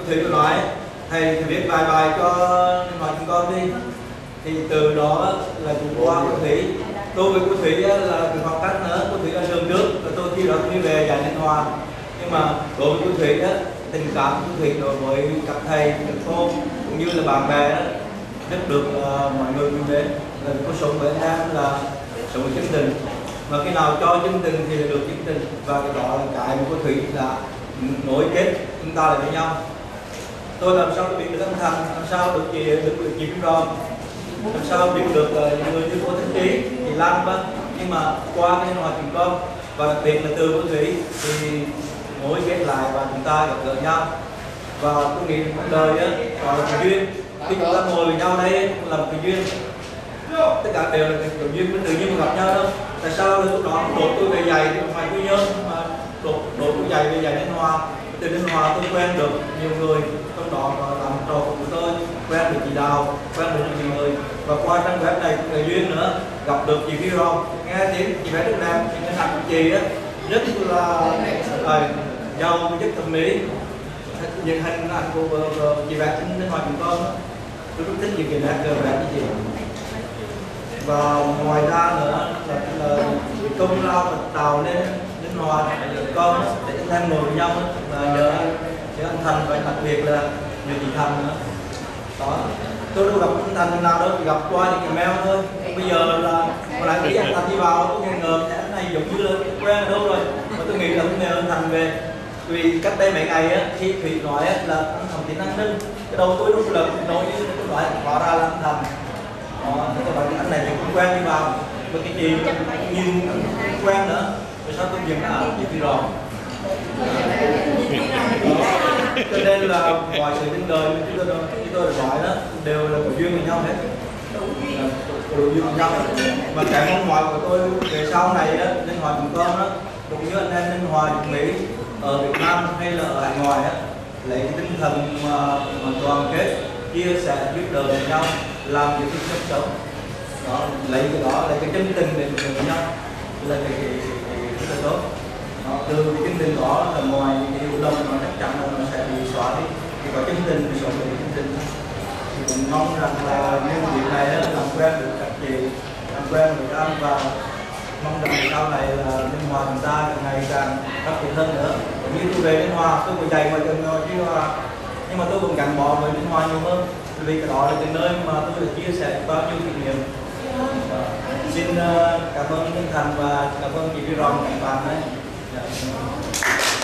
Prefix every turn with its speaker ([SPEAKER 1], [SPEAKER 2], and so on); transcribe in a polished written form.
[SPEAKER 1] Thủy có nói thầy viết vài bài cho nói chúng con đi, thì từ đó là chúng qua cô Thủy. Tôi với cô Thủy là từ học cách nữa, cô Thủy ở trường trước và tôi khi đó tôi về dạy Ninh Hòa. Nhưng mà đối với cô Thủy á, tình cảm của cô Thủy đối với các thầy các cô cũng như là bạn bè đó, rất được mọi người quý mến. Là cô sống với anh em là sống với chân tình, mà khi nào cho chân tình thì được chân tình, và cái đó là cái mà cô Thủy là nối kết chúng ta lại với nhau. Tôi làm sao biết được âm thanh, làm sao được chị Kim Ron, làm sao biết được những người như cô Thích Trí, chị Lan vân. Nhưng mà qua cái Ninh Hòa Trường Công và đặc biệt là từ cô Thủy thì nối kết lại và chúng ta gặp gỡ nhau. Và tôi nghĩ cuộc đời á gọi là cái duyên, khi chúng ta ngồi với nhau đây là một cái duyên, tất cả đều là cái duyên mới tự nhiên mà gặp nhau đâu. Tại sao lúc đó đột tôi về dạy thì phải quy nhớ, mà đột tôi dạy về dạy Ninh Hòa. Từ Ninh Hòa tôi quen được nhiều người, trong đó có làm trò của tôi, quen được chị Đào, quen được nhiều người. Và qua trang web này cũng là duyên nữa, gặp được chị Vi Ron, nghe tiếng chị bé rất đẹp, những cái ảnh của chị á rất là giàu chất thẩm mỹ. Những hình ảnh của chị bé trên Ninh Hòa Trường Công, tôi rất thích những cái nét cờ vẽ như chị. Và ngoài ra nữa là công lao mà tạo nên Ninh Hòa Trường Công để chúng em ngồi với nhau là nhờ anh Thành, và đặc biệt là nhờ chị Thành nữa. Đó, tôi đâu gặp anh Thành nào đâu, gặp qua những cái mail thôi. Bây giờ là hồi nãy khi anh Thành đi vào tôi ngờ anh này giống như là quen ở đâu rồi, mà tôi nghĩ là tôi nhờ anh Thành về. Vì cách đây mấy ngày á, khi Thủy nói á, là anh Thành tiếng An Ninh, cái đầu tôi lúc là nói như tôi nói hóa ra là anh Thành. Tôi bảo anh này thì cũng quen đi vào, và cái gì nhìn cũng quen nữa. Rồi sao tôi dừng là chị Phi Ròn. Cho nên là mọi sự trên đời như tôi đã nói đó đều là có duyên với nhau hết, có duyên với nhau. Và cái mong mỏi của tôi về sau này đó, Ninh Hòa Trường Công đó, cũng như anh em Ninh Hòa Việt Mỹ ở Việt Nam hay là ở hải ngoại á, lấy cái tinh thần mà đoàn kết, chia sẻ giúp đỡ với nhau, làm những cái cuộc sống đó, lấy cái đó, lấy cái chân tình để với nhau là cái rất là tốt. Từ cái chân tình đó là ngoài những cái hiểu lầm nó chắc chắn là nó sẽ bị xóa đi, thì có chân tình thì sống với chân tình. Thì cũng mong rằng là nhân dịp này đó, làm quen được các chị, làm quen được anh, và mong rằng sau này là Ninh Hòa chúng ta càng ngày càng phát triển hơn nữa. Cũng như tôi về Ninh Hòa, tôi còn dạy ngoài trường rồi chứ, nhưng mà tôi cũng gắn bó với Ninh Hòa nhiều hơn, vì cái đó là cái nơi mà tôi đã chia sẻ bao nhiêu kinh nghiệm. Xin cảm ơn Ninh Thành và cảm ơn chị Vi Ron, các bạn đấy.